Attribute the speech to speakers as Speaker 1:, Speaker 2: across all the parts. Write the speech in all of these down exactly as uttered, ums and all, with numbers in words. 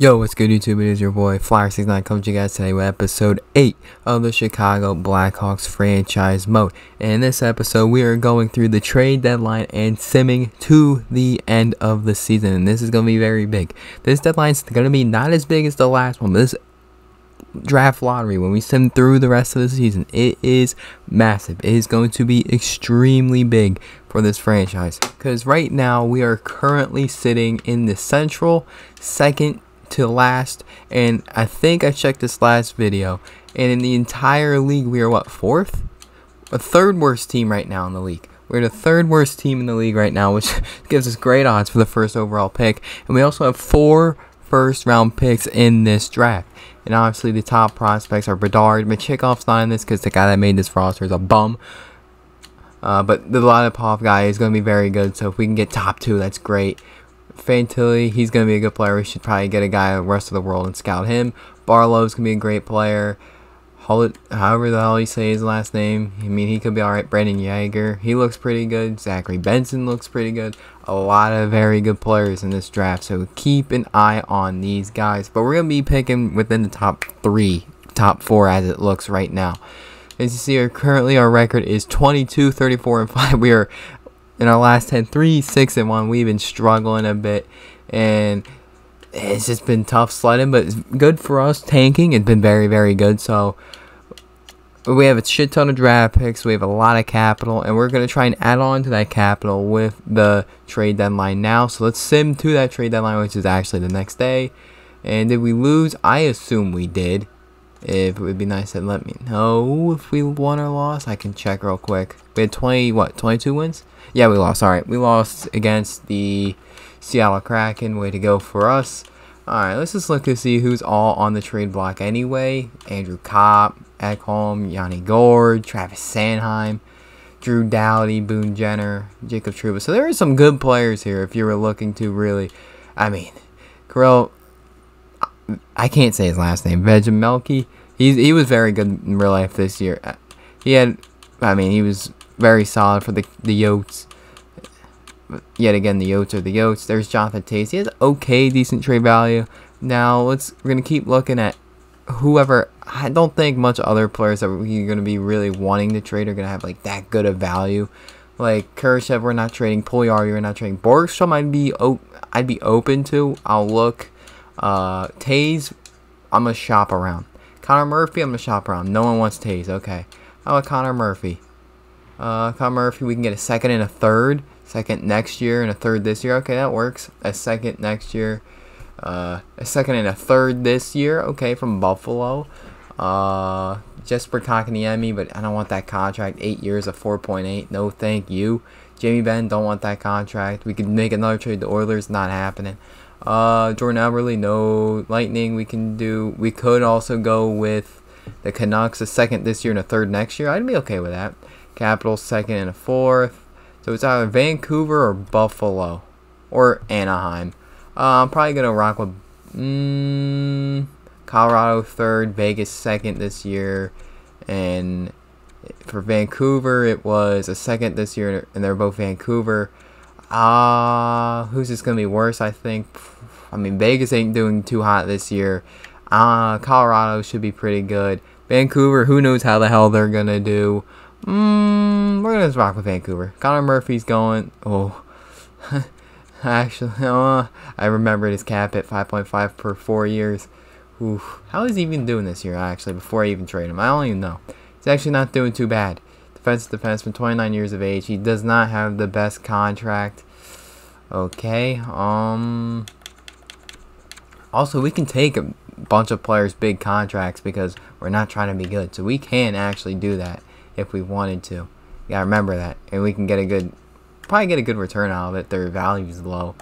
Speaker 1: Yo, what's good YouTube? It is your boy Flyer six nine coming to you guys today with episode eight of the Chicago Blackhawks Franchise Mode. And in this episode, we are going through the trade deadline and simming to the end of the season. And this is going to be very big. This deadline is going to be not as big as the last one, but this draft lottery, when we sim through the rest of the season, it is massive. It is going to be extremely big for this franchise. Because right now, we are currently sitting in the Central, second to last, and I think I checked this last video, and in the entire league we are what, fourth? A third worst team right now in the league. We're the third worst team in the league right now, which gives us great odds for the first overall pick. And we also have four first round picks in this draft. And obviously the top prospects are Bedard. Michikov's not in this because the guy that made this roster is a bum. Uh, but the Vladipov guy is going to be very good, so if we can get top two, that's great. Fantilli, he's going to be a good player. We should probably get a guy the rest of the world and scout him. Barlow's going to be a great player. However the hell you say his last name. I mean, he could be alright. Brandon Yeager, he looks pretty good. Zachary Benson looks pretty good. A lot of very good players in this draft. So keep an eye on these guys. But we're going to be picking within the top three, top four as it looks right now. As you see, our, currently our record is twenty-two, thirty-four, and five. We are in our last ten, three, six, and one. We've been struggling a bit, and it's just been tough sledding, but it's good for us. Tanking, it's been very, very good. So we have a shit ton of draft picks. We have a lot of capital, and we're going to try and add on to that capital with the trade deadline now. So let's sim to that trade deadline, which is actually the next day. And did we lose? I assume we did. If it would be nice to let me know if we won or lost. I can check real quick. We had twenty, what, twenty-two wins? Yeah, we lost. Alright, we lost against the Seattle Kraken. Way to go for us. Alright, let's just look to see who's all on the trade block anyway. Andrew Kopp, Ekholm, Yanni Gord, Travis Sanheim, Drew Doughty, Boone Jenner, Jacob Trouba. So there are some good players here if you were looking to really, I mean, Kirill, I can't say his last name, Vegemelki. He he was very good in real life this year. He had, I mean, he was very solid for the the Yotes. Yet again, the Yotes are the Yotes. There's Jonathan Taze. He has okay, decent trade value. Now let's we're gonna keep looking at whoever. I don't think much other players that we're gonna be really wanting to trade are gonna have like that good of value. Like Kurashev, we're not trading. Puljujärvi, we're not trading. Borgstrom, I'd be I'd be open to. I'll look. Uh, Taze, I'm gonna shop around. Connor Murphy, I'm gonna shop around. No one wants Taze. Okay. How about Connor Murphy? Uh, Connor Murphy, we can get a second and a third. Second next year and a third this year. Okay, that works. A second next year. Uh, a second and a third this year. Okay, from Buffalo. Uh, Jesper Kotkaniemi, but I don't want that contract. Eight years of four point eight. No, thank you. Jamie Benn, don't want that contract. We could make another trade. The Oilers, not happening. Uh, Jordan Eberle, no. Lightning, we can do. We could also go with the Canucks, a second this year and a third next year. I'd be okay with that. Capitals, second and a fourth. So it's either Vancouver or Buffalo or Anaheim. Uh, I'm probably gonna rock with mm, Colorado third, Vegas second this year, and for Vancouver it was a second this year, and they're both Vancouver. Uh, who's this going to be worse, I think? I mean, Vegas ain't doing too hot this year. Uh, Colorado should be pretty good. Vancouver, who knows how the hell they're going to do. Mm, we're going to rock with Vancouver. Connor Murphy's going. Oh, actually, uh, I remembered his cap at five point five per four years. Oof. How is he even doing this year, actually, before I even trade him? I don't even know. He's actually not doing too bad. Defensive defenseman, twenty-nine years of age. He does not have the best contract. Okay. Um. Also, we can take a bunch of players' big contracts because we're not trying to be good. So we can actually do that if we wanted to. You gotta remember that, and we can get a good, probably get a good return out of it. Their value is low.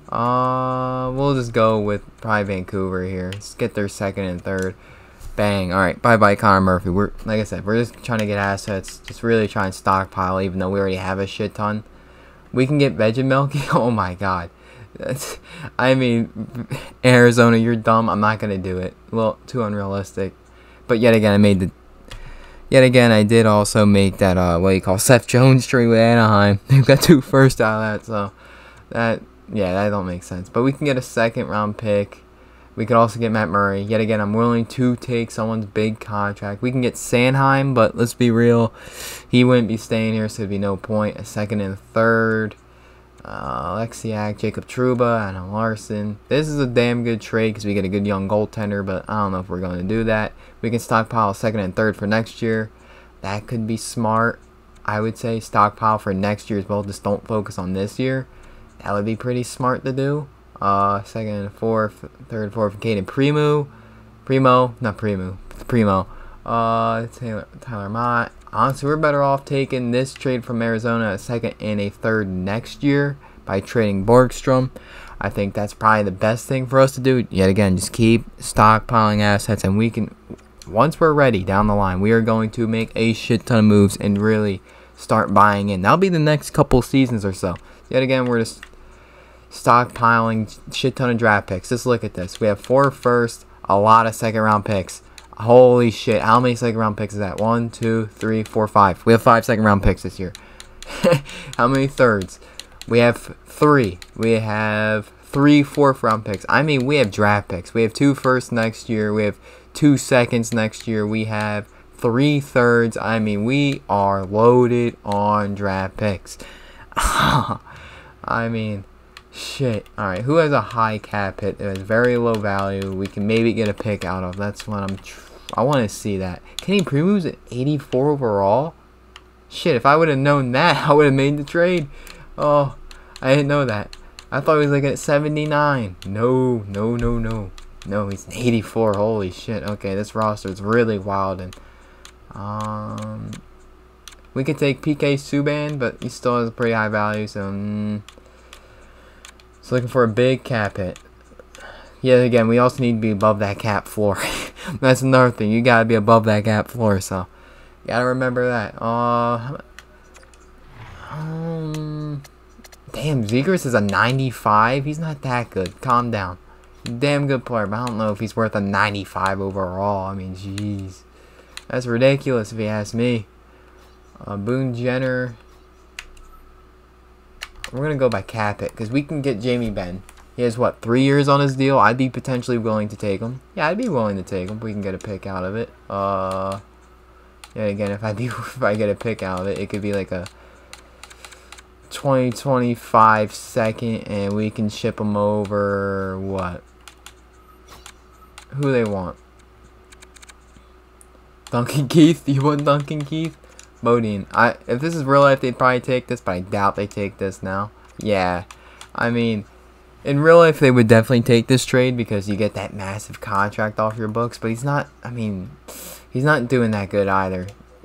Speaker 1: Uh, we'll just go with probably Vancouver here. Let's get their second and third. Bang. Alright, bye-bye Connor Murphy. We're, like I said, we're just trying to get assets. Just really try and stockpile, even though we already have a shit ton. We can get Vegemelki. Oh my god. That's, I mean, Arizona, you're dumb. I'm not going to do it. A little too unrealistic. But yet again, I made the... Yet again, I did also make that, uh, what you call Seth Jones trade with Anaheim. They've got two first out of that, so... That, yeah, that don't make sense. But we can get a second round pick. We could also get Matt Murray. Yet again, I'm willing to take someone's big contract. We can get Sanheim, but let's be real. He wouldn't be staying here, so there'd be no point. A second and a third. Uh, Alexiak, Jacob Trouba, Anna Larson. This is a damn good trade because we get a good young goaltender, but I don't know if we're going to do that. We can stockpile a second and third for next year. That could be smart. I would say stockpile for next year as well. Just don't focus on this year. That would be pretty smart to do. Uh, second and fourth, third and fourth for Caden Primo. Primo, not Primo, Primo. Uh, Taylor, Tyler Mott. Honestly, we're better off taking this trade from Arizona, a second and a third next year by trading Borgstrom. I think that's probably the best thing for us to do. Yet again, just keep stockpiling assets, and we can, once we're ready down the line, we are going to make a shit ton of moves and really start buying in. That'll be the next couple seasons or so. Yet again, we're just stockpiling shit ton of draft picks. Just look at this. We have four first, a lot of second round picks. Holy shit. How many second round picks is that? One, two, three, four, five. We have five second round picks this year. How many thirds? We have three. We have three fourth round picks. I mean, we have draft picks. We have two firsts next year. We have two seconds next year. We have three thirds. I mean, we are loaded on draft picks. I mean, shit. Alright, who has a high cap hit that has very low value we can maybe get a pick out of? That's what I'm tr I want to see that. Kenny Primu's at eighty-four overall? Shit, if I would have known that, I would have made the trade. Oh, I didn't know that. I thought he was like at seventy-nine. No, no, no, no. No, he's eighty-four. Holy shit. Okay, this roster is really wild. And um, we could take P K Subban, but he still has a pretty high value. So, mm, so looking for a big cap hit. Yeah, again, we also need to be above that cap floor. That's another thing. You gotta be above that cap floor. So, gotta remember that. Uh, um, damn, Zegras is a ninety-five. He's not that good. Calm down. Damn good player, but I don't know if he's worth a ninety-five overall. I mean, jeez, that's ridiculous if you ask me. Uh, Boone Jenner. We're gonna go by cap it because we can get Jamie Benn. He has what, three years on his deal? I'd be potentially willing to take him. Yeah, I'd be willing to take him if we can get a pick out of it. Uh, yeah, again, if I do, if I get a pick out of it, it could be like a twenty twenty-five second, and we can ship them over. What? Who they want? Duncan Keith? You want Duncan Keith? Modine. I if this is real life, they'd probably take this, but I doubt they take this now. Yeah, I mean, in real life, they would definitely take this trade because you get that massive contract off your books. But he's not. I mean, he's not doing that good either.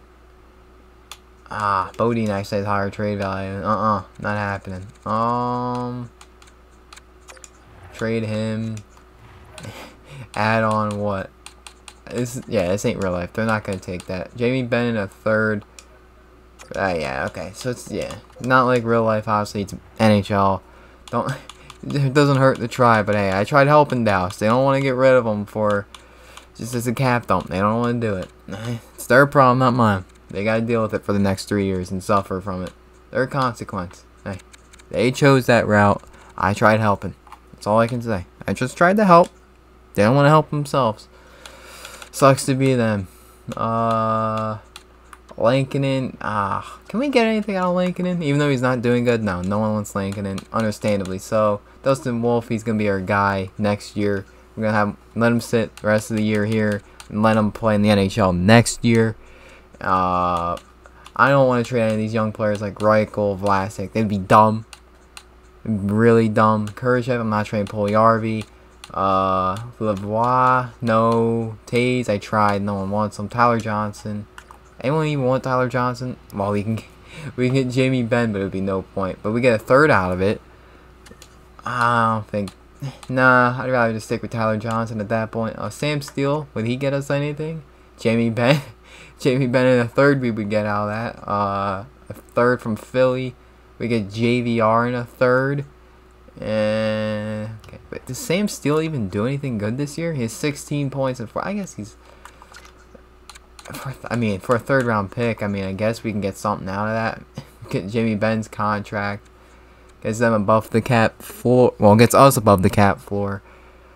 Speaker 1: Ah, Bodine actually has higher trade value. Uh-uh, not happening. Um, trade him. Add on what? This, yeah, this ain't real life. They're not gonna take that. Jamie Benn in a third. Uh, yeah, okay. So it's yeah, not like real life. Obviously, it's N H L. Don't. It doesn't hurt to try, but hey, I tried helping Dallas. They don't want to get rid of them for just as a cap dump. They don't want to do it. It's their problem, not mine. They got to deal with it for the next three years and suffer from it. Their consequence. Hey, they chose that route. I tried helping. That's all I can say. I just tried to help. They don't want to help themselves. Sucks to be them. Uh, Lankinen. Ah, can we get anything out of Lankinen? Even though he's not doing good? No, no one wants Lankinen. Understandably so. Dustin Wolf, he's going to be our guy next year. We're going to have let him sit the rest of the year here and let him play in the N H L next year. Uh, I don't want to trade any of these young players like Reichel, Vlasic. They'd be dumb. Really dumb. Kurashev, I'm not trading Puljujärvi. Uh, Lavoie, no. Taze, I tried. No one wants him. Tyler Johnson. Anyone even want Tyler Johnson? Well, we can we can get Jamie Benn, but it would be no point. But we get a third out of it. I don't think. Nah, I'd rather just stick with Tyler Johnson at that point. Uh, Sam Steele, would he get us anything? Jamie Benn. Jamie Benn in a third we would get out of that. Uh, a third from Philly. We get J V R in a third. And okay, but does Sam Steele even do anything good this year? He has sixteen points and four. I guess he's. For, I mean, for a third round pick, I mean, I guess we can get something out of that. Get Jamie Benn's contract. Gets them above the cap floor. Well, gets us above the cap floor.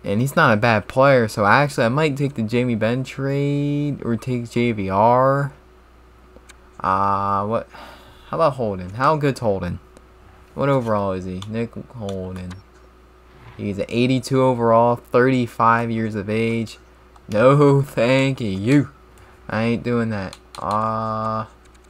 Speaker 1: And he's not a bad player, so actually I might take the Jamie Benn trade or take J V R. Uh, what? How about Holden? How good's Holden? What overall is he? Nick Holden. He's an eighty-two overall, thirty-five years of age. No, thank you. I ain't doing that. Uh,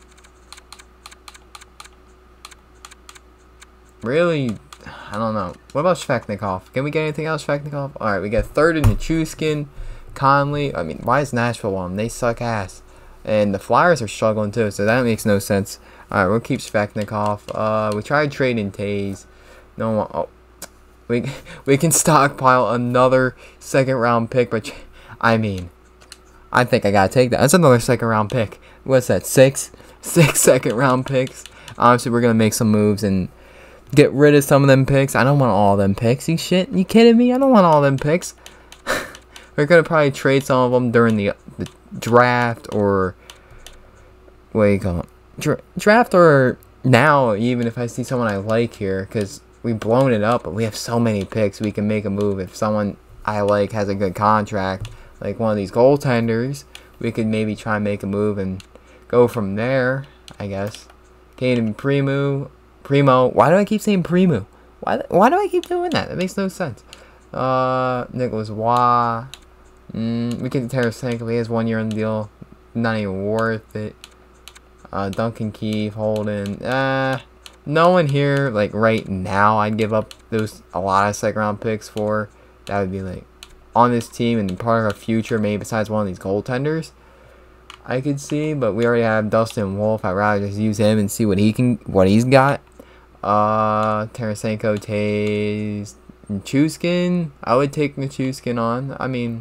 Speaker 1: really? I don't know. What about Svechnikov? Can we get anything else, Svechnikov? Alright, we got third in the Chuskin, Conley. I mean, why is Nashville on? They suck ass. And the Flyers are struggling too, so that makes no sense. Alright, we'll keep Svechnikov. Uh, we tried trading Tays. No one. Oh, we we can stockpile another second round pick, but I mean, I think I gotta take that. That's another second round pick. What's that? Six, six second round picks. Obviously, we're gonna make some moves and get rid of some of them picks. I don't want all them picks. You shit? You kidding me? I don't want all them picks. We're gonna probably trade some of them during the, the draft or what do you call it? Dra draft or now. Even if I see someone I like here, because we've blown it up, but we have so many picks. We can make a move if someone I like has a good contract, like one of these goaltenders. We could maybe try and make a move and go from there. I guess. Caden Primo. Primo. Why do I keep saying Primo? Why? Why do I keep doing that? That makes no sense. Uh, Nicholas Waugh. Mm, we can Tarasenko. He has one year on the deal. Not even worth it. Uh, Duncan Keith, Holden. Uh, no one here like right now. I'd give up those a lot of second round picks for. That would be like on this team and part of our future. Maybe besides one of these goaltenders. I could see, but we already have Dustin Wolf. I'd rather just use him and see what he can, what he's got. Uh, Tarasenko, Tays, Nichushkin. I would take Nichushkin on. I mean,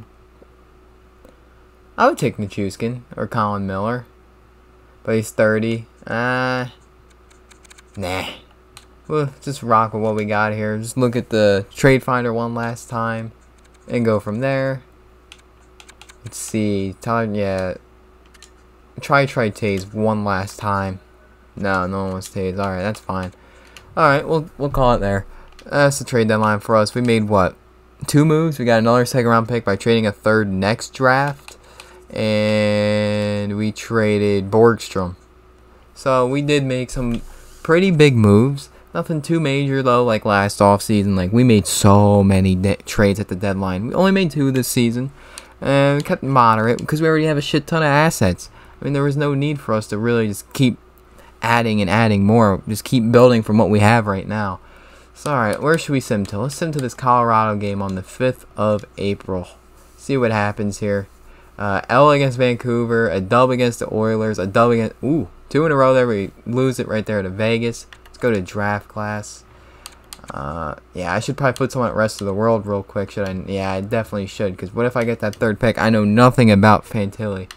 Speaker 1: I would take Nichushkin or Colin Miller, but he's thirty. Uh, nah. We'll just rock with what we got here. Just look at the trade finder one last time, and go from there. Let's see. Tyler, yeah. Try try Tays one last time. No, no one wants Tays. Alright, that's fine. Alright, we'll we'll call it there. That's the trade deadline for us. We made what? Two moves. We got another second round pick by trading a third next draft. And we traded Borgstrom. So we did make some pretty big moves. Nothing too major though, like last offseason. Like we made so many trades at the deadline. We only made two this season. And we kept it moderate because we already have a shit ton of assets. I mean, there was no need for us to really just keep adding and adding more. Just keep building from what we have right now. So, alright, where should we sim to? Let's sim to this Colorado game on the fifth of April. See what happens here. Uh, L against Vancouver, a dub against the Oilers, a dub against... Ooh, two in a row there. We lose it right there to Vegas. Let's go to draft class. Uh, yeah, I should probably put someone at rest of the world real quick, should I? Yeah, I definitely should, because what if I get that third pick? I know nothing about Fantilli.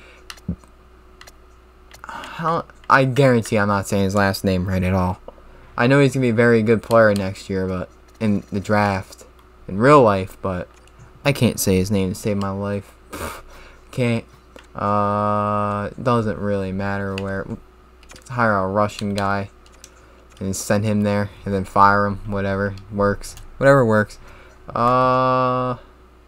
Speaker 1: How, I guarantee I'm not saying his last name right at all. I know he's going to be a very good player next year, but in the draft, in real life, but I can't say his name to save my life. Can't. Uh, doesn't really matter where. Let's hire a Russian guy and send him there and then fire him. Whatever works. Whatever works. Uh,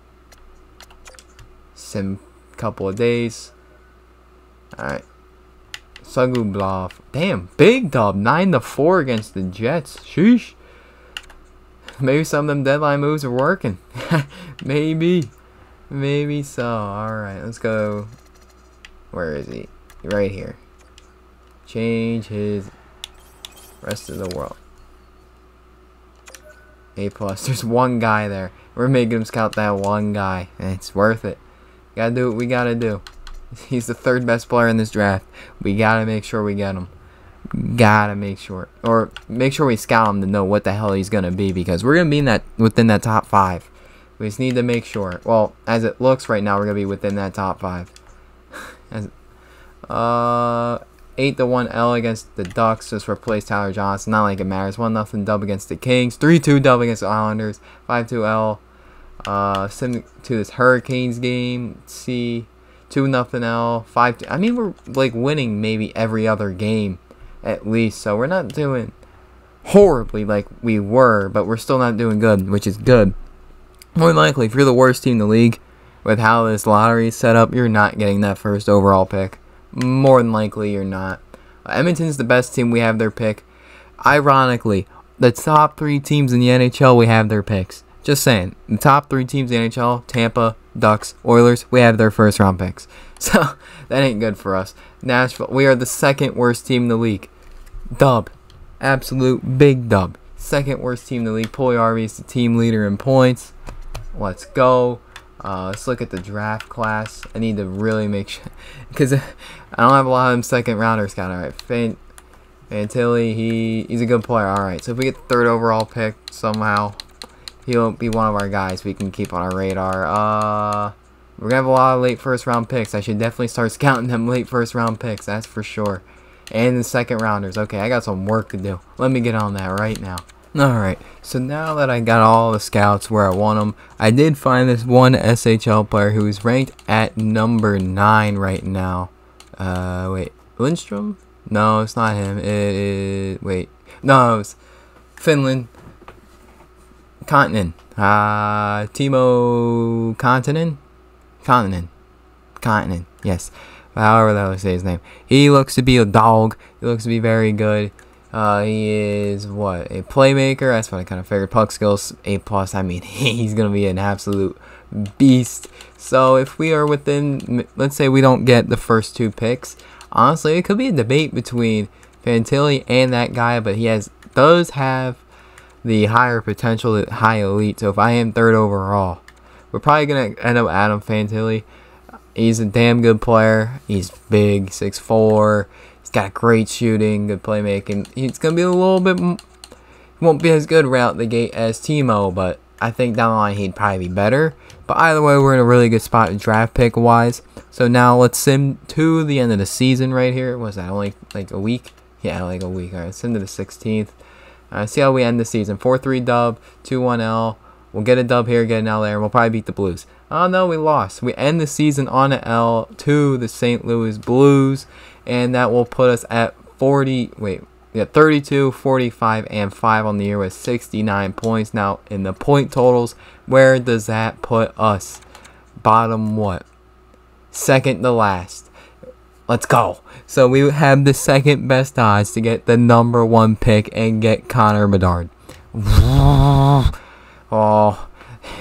Speaker 1: sim couple of days. Alright. Sugublov. Damn, big dub. nine to four against the Jets. Sheesh. Maybe some of them deadline moves are working. Maybe. Maybe so. Alright, let's go. Where is he? Right here. Change his rest of the world. A plus. There's one guy there. We're making him scout that one guy. And it's worth it. Gotta do what we gotta do. He's the third best player in this draft. We gotta make sure we get him. Gotta make sure, or make sure we scout him to know what the hell he's gonna be, because we're gonna be in that within that top five. We just need to make sure. Well, as it looks right now, we're gonna be within that top five. as, uh, eight to one L against the Ducks. Just replace Tyler Johnson. Not like it matters. One nothing dub against the Kings. Three two dub against the Islanders. Five two L. Uh, send to this Hurricanes game. Let's see. two nothing L, five two. I mean, we're like winning maybe every other game at least, so we're not doing horribly like we were, but we're still not doing good, which is good. more than likely, if you're the worst team in the league, with how this lottery is set up, you're not getting that first overall pick. More than likely, you're not. Uh, Edmonton's the best team. We have their pick. Ironically, the top three teams in the N H L, we have their picks. Just saying. The top three teams in the N H L, Tampa, Ducks, Oilers, we have their first round picks. So, that ain't good for us. Nashville, we are the second worst team in the league. Dub. Absolute big dub. Second worst team in the league. Puljujärvi is the team leader in points. Let's go. Uh, let's look at the draft class. I need to really make sure, because I don't have a lot of them second rounders. Got all right. Fan, Fantilli, he he's a good player. All right. So if we get the third overall pick somehow, he'll be one of our guys we can keep on our radar. Uh, we're gonna have a lot of late first round picks. I should definitely start scouting them late first round picks. That's for sure. And the second rounders. Okay, I got some work to do. Let me get on that right now. Alright, so now that I got all the scouts where I want them, I did find this one S H L player who is ranked at number nine right now. Uh, wait, Lindstrom? No, it's not him. It is, wait, no, it's Finland. Continent. Uh, Timo Continent? Continent. Continent, yes. However the hell I say his name. He looks to be a dog. He looks to be very good. Uh, he is, what, a playmaker? That's what I kind of figured. Puck skills, A plus. I mean, he's going to be an absolute beast. So, if we are within, let's say we don't get the first two picks, honestly, it could be a debate between Fantilli and that guy, but he has does have the higher potential, the high elite. So, if I am third overall, we're probably going to end up Adam Fantilli. He's a damn good player. He's big, six foot four. He's got great shooting, good playmaking. He's going to be a little bit, he won't be as good right out the gate as Timo, but I think down the line he'd probably be better. But either way, we're in a really good spot draft pick wise. So now let's sim to the end of the season right here. Was that only like a week? Yeah, like a week. All right, let's sim to the sixteenth. Uh, see how we end the season. four three dub, two one L. We'll get a dub here, get an L there, and we'll probably beat the Blues. Oh no, we lost. We end the season on an L to the Saint Louis Blues. And that will put us at forty, wait, yeah, thirty-two, forty-five, and five on the year with sixty-nine points. Now, in the point totals, where does that put us? Bottom what? Second to last. Let's go. So, we have the second best odds to get the number one pick and get Connor Bedard. Oh,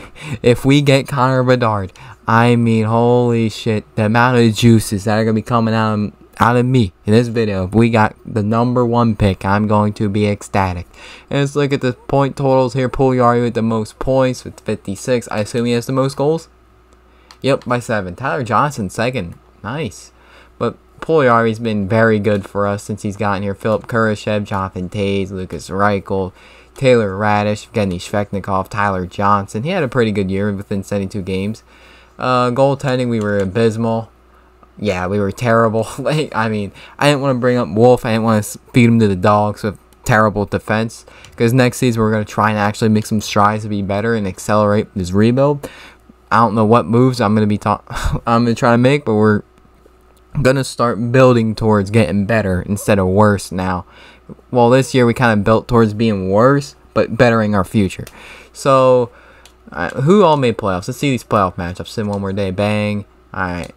Speaker 1: if we get Connor Bedard, I mean, holy shit, the amount of juices that are going to be coming out of out of me in this video. If we got the number one pick, I'm going to be ecstatic. And let's look at the point totals here. Puljujärvi with the most points with fifty-six. I assume he has the most goals. Yep, by seven. Tyler Johnson second. Nice. But Puljujärvi's been very good for us since he's gotten here. Philip Kurashev, Jonathan Toews, Lucas Reichel, Taylor Radish, Evgeny Svechnikov, Tyler Johnson. He had a pretty good year within seventy-two games. Uh, goaltending, we were abysmal. Yeah, we were terrible. Like, I mean, I didn't want to bring up Wolf. I didn't want to feed him to the dogs with terrible defense. Because next season, we're going to try and actually make some strides to be better and accelerate this rebuild. I don't know what moves I'm going to be ta I'm going to try to make, but we're going to start building towards getting better instead of worse now. Well, this year, we kind of built towards being worse, but bettering our future. So, uh, who all made playoffs? Let's see these playoff matchups. Sim one more day. Bang. All right.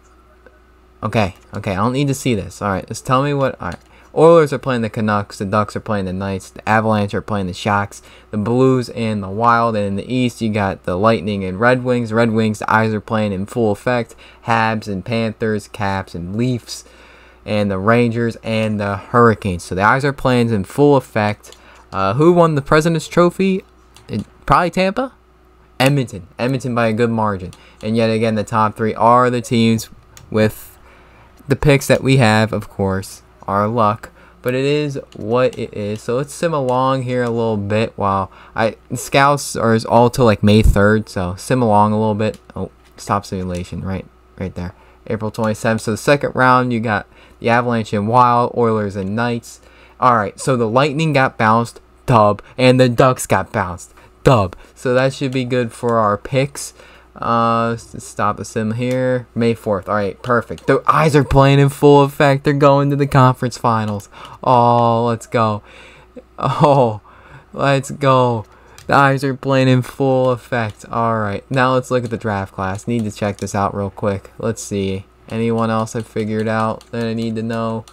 Speaker 1: Okay, okay, I don't need to see this. Alright, just tell me what... Alright, Oilers are playing the Canucks, the Ducks are playing the Knights, the Avalanche are playing the Sharks, the Blues and the Wild, and in the East you got the Lightning and Red Wings. Red Wings, the Eyes are playing in full effect, Habs and Panthers, Caps and Leafs, and the Rangers and the Hurricanes. So the Eyes are playing in full effect. Uh, who won the President's Trophy? It, probably Tampa? Edmonton. Edmonton by a good margin. And yet again, the top three are the teams with... the picks that we have, of course, are luck, but it is what it is. So let's sim along here a little bit while I scouts are all till like May third. So sim along a little bit. Oh, stop simulation right, right there. April twenty-seventh. So the second round, you got the Avalanche and Wild, Oilers and Knights. All right. So the Lightning got bounced, dub, and the Ducks got bounced, dub. So that should be good for our picks. Uh, let's stop the sim here. May fourth. Alright, perfect. The Eyes are playing in full effect. They're going to the conference finals. Oh, let's go. Oh, let's go. The eyes are playing in full effect. Alright, now let's look at the draft class. Need to check this out real quick. Let's see. Anyone else I figured out that I need to know?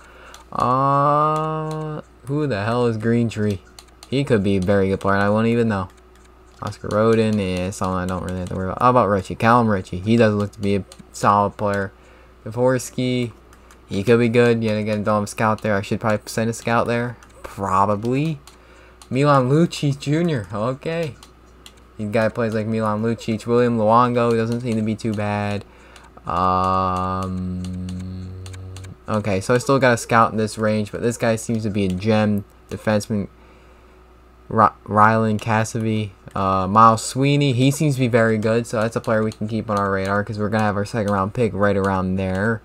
Speaker 1: Uh, who the hell is Green Tree? He could be a very good player, and I won't even know. Oscar Rodin is someone I don't really have to worry about. How about Richie? Callum Richie. He does look to be a solid player. Dvorsky, he could be good. Yet again, don't have a scout there. I should probably send a scout there. Probably. Milan Lucic Junior Okay. These guy plays like Milan Lucic. William Luongo doesn't seem to be too bad. Um, okay, so I still got a scout in this range, but this guy seems to be a gem. Defenseman R Rylan Cassidy. Uh, Miles Sweeney, he seems to be very good, so that's a player we can keep on our radar because we're going to have our second round pick right around there.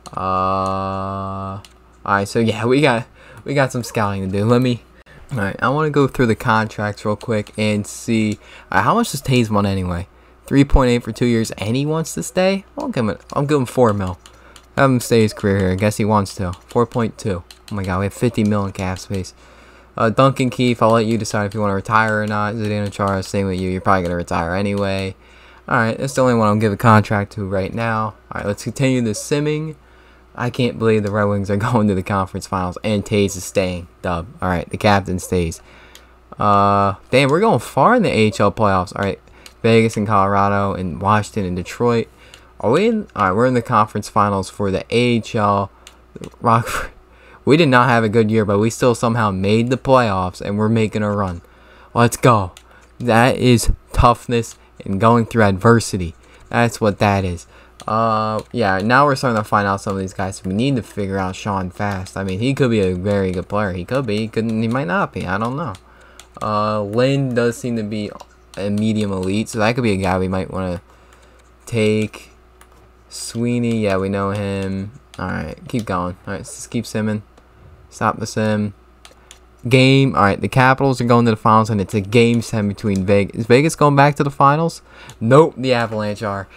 Speaker 1: Uh, Alright, so yeah, we got we got some scouting to do. Let me... Alright, I want to go through the contracts real quick and see uh, how much does Taves want anyway. three point eight for two years, and he wants to stay? I'll give him, I'll give him four mil. Have him stay his career here. I guess he wants to. four point two. Oh my god, we have fifty mil in cap space. Uh, Duncan Keefe, I'll let you decide if you want to retire or not. Zdeno Chara, same with you. You're probably going to retire anyway. Alright, that's the only one I'll give a contract to right now. Alright, let's continue the simming. I can't believe the Red Wings are going to the conference finals and Taves is staying. Dub. Alright, the captain stays. Uh, damn, we're going far in the A H L playoffs. Alright, Vegas and Colorado and Washington and Detroit. Are we in? Alright, we're in the conference finals for the A H L. Rockford. We did not have a good year, but we still somehow made the playoffs and we're making a run. Let's go. That is toughness and going through adversity. That's what that is. Uh, yeah, now we're starting to find out some of these guys. We need to figure out Sean Fast. I mean, he could be a very good player. He could be. He, couldn't, he might not be. I don't know. Uh, Lynn does seem to be a medium elite, so that could be a guy we might want to take. Sweeney, yeah, we know him. Alright, keep going. Alright, let's just keep simming. Stop the sim. Game. Alright, the Capitals are going to the finals, and it's a game seven between Vegas. Is Vegas going back to the finals? Nope, the Avalanche are.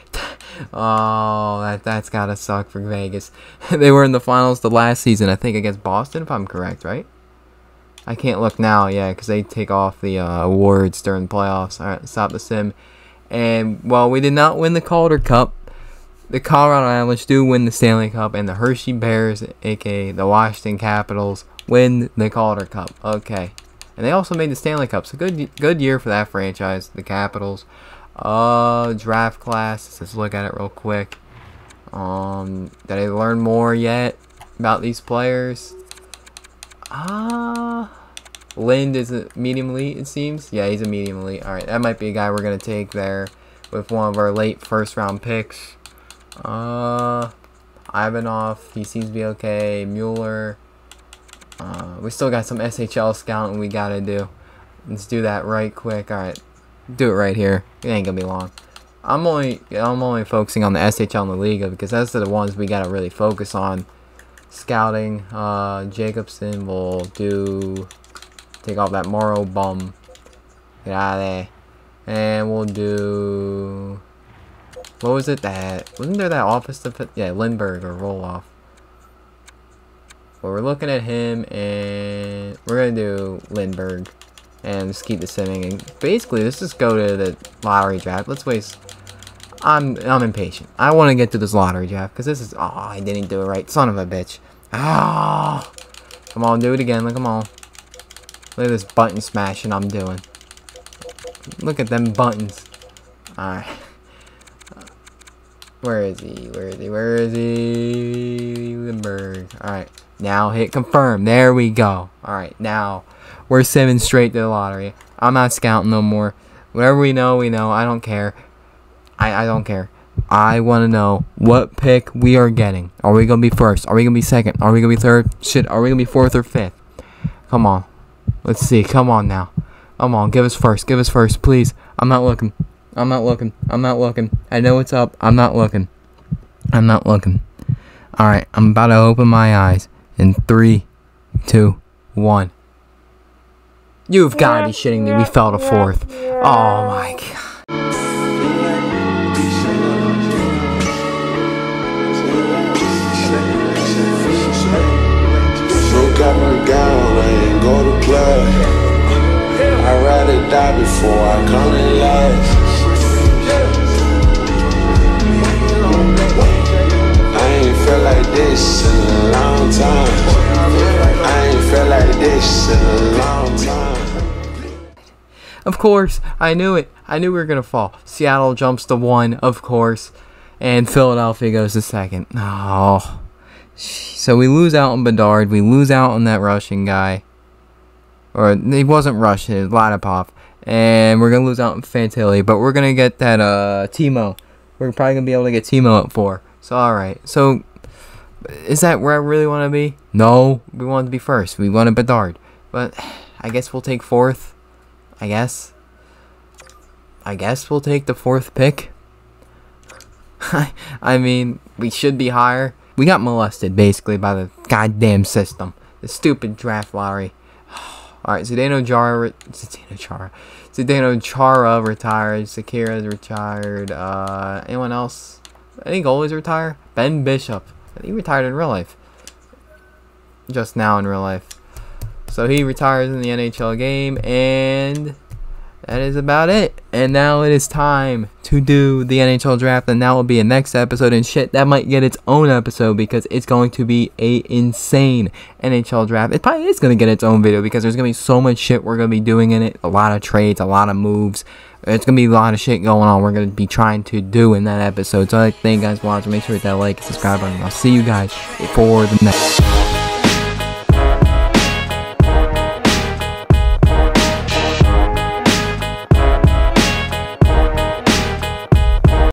Speaker 1: Oh, that, that's got to suck for Vegas. They were in the finals the last season, I think, against Boston, if I'm correct, right? I can't look now, yeah, because they take off the uh, awards during the playoffs. Alright, stop the sim. And, well, we did not win the Calder Cup. The Colorado Avalanche do win the Stanley Cup, and the Hershey Bears, aka the Washington Capitals, win the Calder Cup. Okay, and they also made the Stanley Cup. So good, good year for that franchise, the Capitals. Uh, draft class. Let's look at it real quick. Um, did I learn more yet about these players? Ah, uh, Lind is a medium elite. It seems. Yeah, he's a medium elite. All right, that might be a guy we're gonna take there with one of our late first round picks. Uh, Ivanov, he seems to be okay. Mueller. Uh, we still got some S H L scouting we gotta do. Let's do that right quick. All right, do it right here. It ain't gonna be long. I'm only I'm only focusing on the S H L and the Liga because that's the ones we gotta really focus on. Scouting. Uh, Jacobson will do. Take off that Morrow bum. Get out of there, and we'll do. What was it that... Wasn't there that office to put... Yeah, Lindbergh or Roloff. Well, we're looking at him, and we're going to do Lindbergh. And just keep the simming. And basically, let's just go to the lottery draft. Let's waste... I'm I'm impatient. I want to get to this lottery draft, because this is... Oh, I didn't do it right. Son of a bitch. Oh! Come on, do it again. Look, come on. Look at this button smashing I'm doing. Look at them buttons. Alright. Where is he? Where is he? Where is he? Lindbergh. Alright. Now hit confirm. There we go. Alright. Now we're simming straight to the lottery. I'm not scouting no more. Whatever we know, we know. I don't care. I, I don't care. I want to know what pick we are getting. Are we going to be first? Are we going to be second? Are we going to be third? Shit. Are we going to be fourth or fifth? Come on. Let's see. Come on now. Come on. Give us first. Give us first. Please. I'm not looking. I'm not looking. I'm not looking. I know it's up. I'm not looking. I'm not looking. Alright, I'm about to open my eyes. In three, two, one. You've got to be shitting me. We fell to fourth. Oh my god.
Speaker 2: Got my gown, I ain't go to play. I ride it down. die before I come in last. I ain't felt like this in a long time. I ain't felt like this in a long time.
Speaker 1: Of course, I knew it. I knew we were gonna fall. Seattle jumps to one, of course, and Philadelphia goes to second. Oh, so we lose out on Bedard. We lose out on that Russian guy, or he wasn't Russian. It was Ladipov, and we're gonna lose out on Fantilli. But we're gonna get that uh Timo. We're probably gonna be able to get Timo at four. So all right. So is that where I really want to be? No, we want to be first. We wanted Bedard, but I guess we'll take fourth. I guess. I guess we'll take the fourth pick. I mean, we should be higher. We got molested, basically, by the goddamn system. The stupid draft lottery. Alright, Zdeno Chara... Zdeno Chara... Zdeno Chara retired. Sakira's retired. Uh, anyone else? Any goalies retire? Ben Bishop. He retired in real life. Just now in real life. So he retires in the N H L game, and that is about it. And now it is time to do the N H L draft, and that will be a next episode. And shit, that might get its own episode because it's going to be a insane N H L draft. It probably is going to get its own video because there's going to be so much shit we're going to be doing in it. A lot of trades, a lot of moves. It's going to be a lot of shit going on we're going to be trying to do in that episode. So I thank you guys for watching. Make sure to hit that like and subscribe button. I'll see you guys for the next